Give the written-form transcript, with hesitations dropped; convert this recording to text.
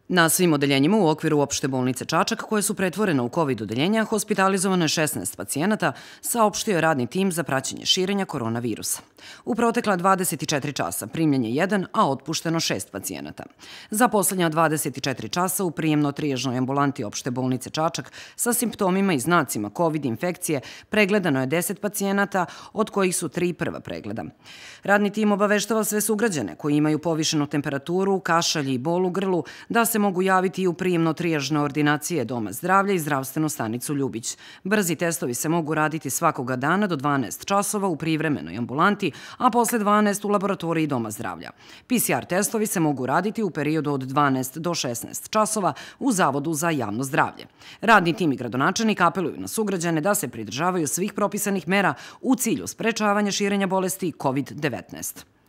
Na svim odeljenjima u okviru opšte bolnice Čačak, koje su pretvorene u COVID odeljenja, hospitalizovano je 16 pacijenata, saopštio je radni tim za praćenje širenja koronavirusa. U protekla 24 časa primljen je 1, a otpušteno 6 pacijenata. Za poslednja 24 časa u prijemno-trijažnoj ambulanti opšte bolnice Čačak sa simptomima i znacima COVID infekcije pregledano je 10 pacijenata, od kojih su 3 prva pregleda. Radni tim obaveštava sve sugrađane koji imaju povišenu temperaturu, kašalj i bol u grlu da se mogu javiti i u prijemno-trijažne ordinacije Doma zdravlja i zdravstvenu stanicu Ljubić. Brzi testovi se mogu raditi svakoga dana do 12 časova u privremenoj ambulanti, a posle 12 u laboratoriji Doma zdravlja. PCR testovi se mogu raditi u periodu od 12 do 16 časova u Zavodu za javno zdravlje. Radni tim i gradonačelnik apeluju na sugrađane da se pridržavaju svih propisanih mera u cilju sprečavanja širenja bolesti COVID-19.